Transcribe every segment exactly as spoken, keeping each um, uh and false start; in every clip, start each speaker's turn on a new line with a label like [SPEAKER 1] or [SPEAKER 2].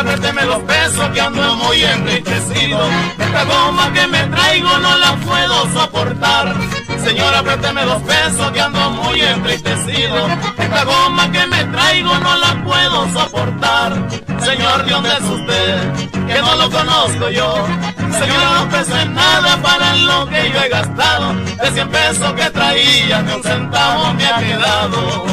[SPEAKER 1] Señora, présteme los pesos que ando muy entristecido. Esta goma que me traigo no la puedo soportar. Señora, présteme los pesos que ando muy entristecido. Esta goma que me traigo no la puedo soportar. Señor, ¿de dónde es usted? Que no lo conozco yo. Señora, no pese nada para lo que yo he gastado. De cien pesos que traía, ni un centavo me ha quedado.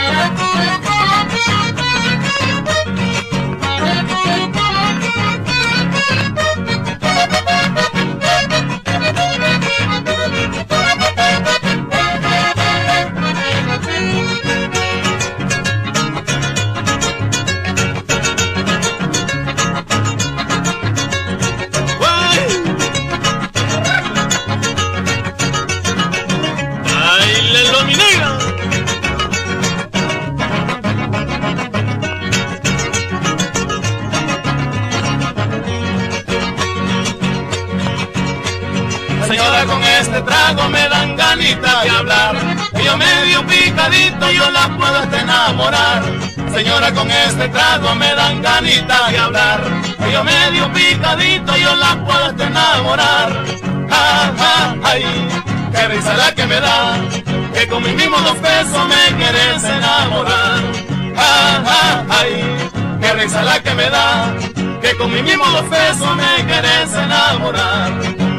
[SPEAKER 1] Señora, con este trago me dan ganitas de hablar. Yo medio picadito, yo la puedo hasta enamorar. Señora, con este trago me dan ganitas de hablar. Yo medio picadito, yo la puedo hasta enamorar. Ah, ah, ay, qué risa la que me da, que con mis mismos dos pesos me quieres enamorar. Ah, ah, ay, qué risa la que me da, que con mis mismos dos pesos me quieres enamorar.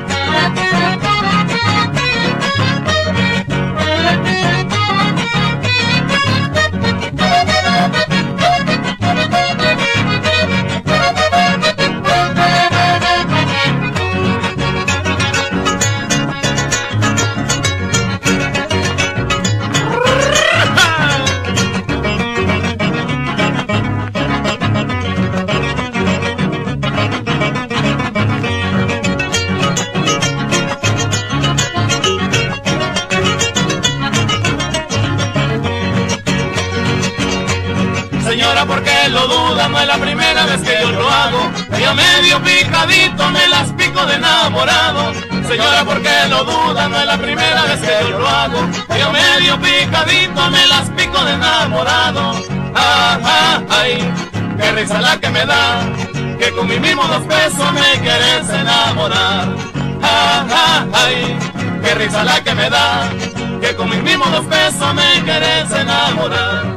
[SPEAKER 1] Señora, ¿por qué lo duda? No es la primera vez que yo lo hago. Yo medio picadito me las pico de enamorado. Señora, ¿por qué lo duda? No es la primera vez que yo lo hago. Yo medio picadito me las pico de enamorado. Ah, ah, ay, qué risa la que me da, que con mis mismos dos pesos me quieres enamorar. Ah, ah, ay, qué risa la que me da, que con mis mismos dos pesos me quieres enamorar.